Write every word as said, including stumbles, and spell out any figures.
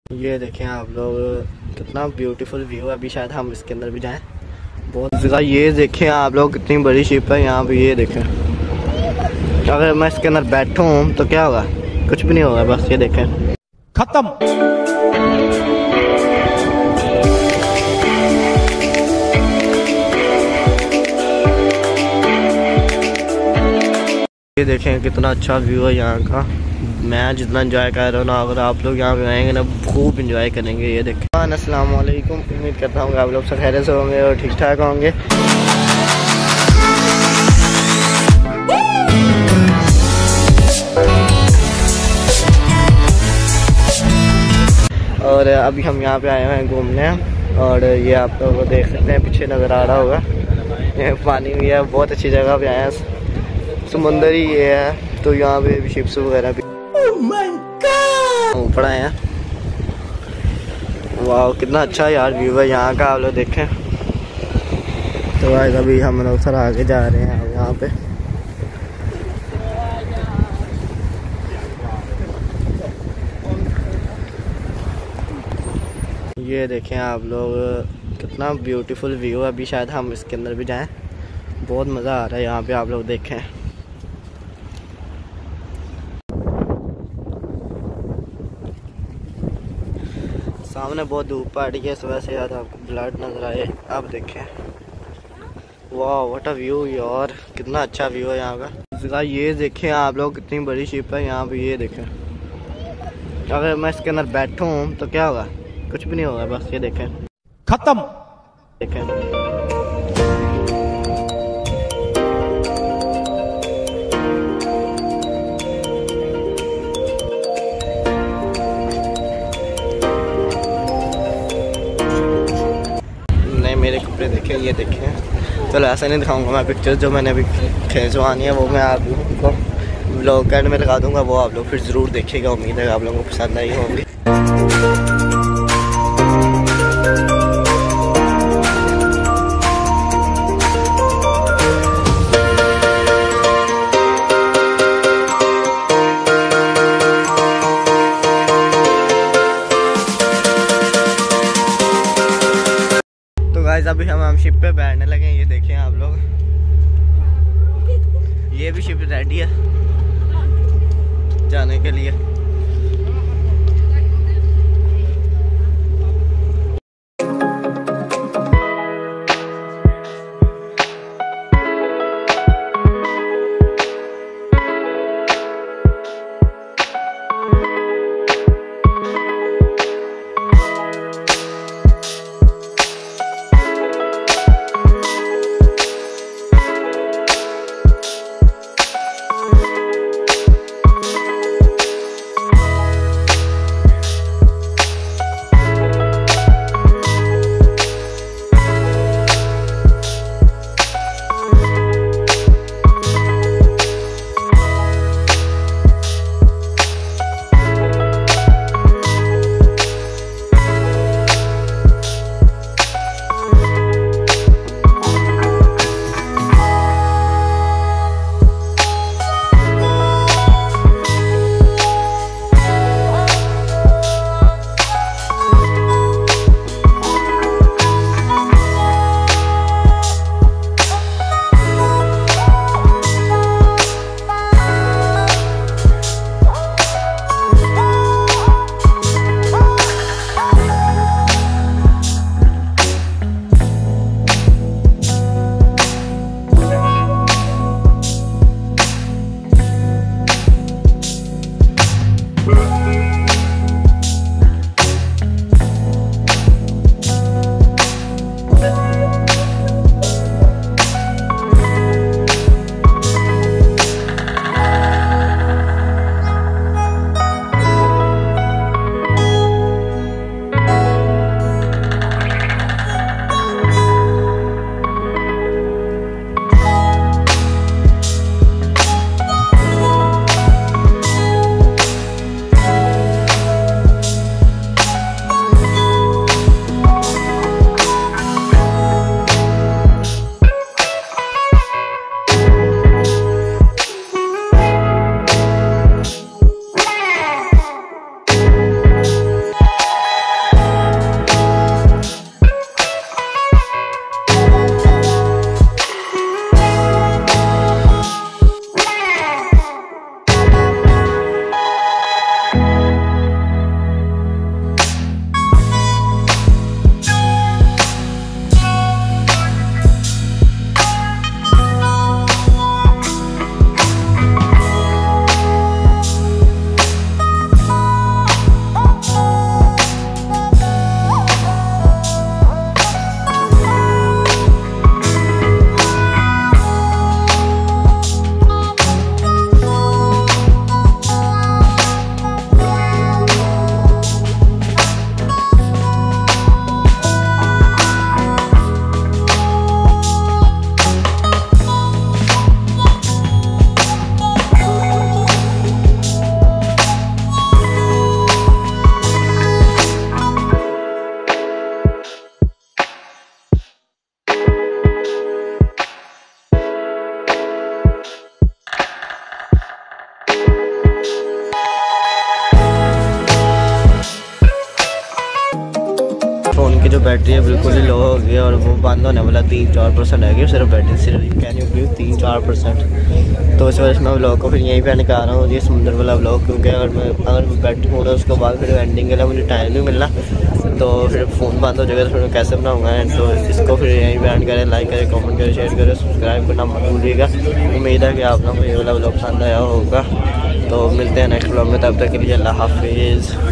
ये देखें आप लोग, कितना ब्यूटीफुल व्यू है। अभी शायद हम इसके अंदर भी जाएं। बहुत जगह ये देखें आप लोग, कितनी बड़ी शिप है यहाँ पे। ये देखें, अगर मैं इसके अंदर बैठूँ तो क्या होगा? कुछ भी नहीं होगा, बस ये देखें, खत्म। ये देखें कितना अच्छा व्यू है यहाँ का। मैं जितना एंजॉय कर रहा हूँ ना, अगर आप लोग यहाँ पे आएंगे ना, खूब एंजॉय करेंगे। ये देखें। अस्सलाम वालेकुम, उम्मीद करता हूँ आप लोग सब खैरियत से होंगे और ठीक ठाक होंगे। और अभी हम यहाँ पे आए हुए हैं घूमने, और ये आप लोग देख सकते हैं, पीछे नज़र आ रहा होगा, ये पानी भी है। बहुत अच्छी जगह पे आए हैं, समुंदर ही ये है, तो यहाँ पे शिप्स वगैरह भी ऊपर आए हैं। वाह, कितना अच्छा यार व्यू है यहाँ का, आप लोग देखें। तो आज अभी हम लोग थोड़ा आगे जा रहे हैं यहाँ पे। ये देखें आप लोग, कितना ब्यूटीफुल व्यू है। अभी शायद हम इसके अंदर भी जाएं। बहुत मज़ा आ रहा है यहाँ पे, आप लोग देखें। सामने बहुत धूप पड़ रही है, इस वजह से यार आपको ब्लड नजर आए। आप देखें, वाह व्हाट अ व्यू यार, कितना अच्छा व्यू है यहाँ का। ये देखें आप लोग, कितनी बड़ी शिप है यहाँ पे। ये देखें, अगर मैं इसके अंदर बैठूँ तो क्या होगा? कुछ भी नहीं होगा, बस ये देखें, खत्म। देखें, नहीं मेरे कपड़े देखें, ये देखें। चलो ऐसा नहीं दिखाऊंगा मैं, पिक्चर्स जो मैंने अभी खींचवानी है वो मैं आप लोगों को ब्लॉग एंड में लगा दूंगा, वो आप लोग फिर ज़रूर देखिएगा। उम्मीद है आप लोगों को पसंद आई होंगी। गाइस अभी हम हम शिप पे बैठने लगे हैं। ये देखें आप लोग, ये भी शिप रेडी है जाने के लिए। फ़ोन की जो बैटरी है बिल्कुल ही लो हो गई है और वो बंद होने वाला तीन चार परसेंट है सिर्फ बैटरी सिर्फ कैन यू बिलीव तीन चार परसेंट। तो इस वजह से मैं व्लॉग को फिर यहीं पे एंड कर रहा हूँ ये समुंदर वाला व्लॉग, क्योंकि अगर मैं अगर मैं बैठूँगा उसके बाद फिर एंडिंग के लिए मुझे टाइम नहीं मिलना, तो फिर फ़ोन बंद हो जाएगा तो फिर मैं कैसे बनाऊँगा। तो इसको फिर यहीं पे एंड करें, लाइक करें, कमेंट करें, शेयर करें, सब्सक्राइब करना मत भूलिएगा। उम्मीद है कि आप लोगों को ये वाला व्लॉग पसंद आया होगा। तो मिलते हैं नेक्स्ट व्लॉग में, तब तक के लिए अल्लाह हाफिज़।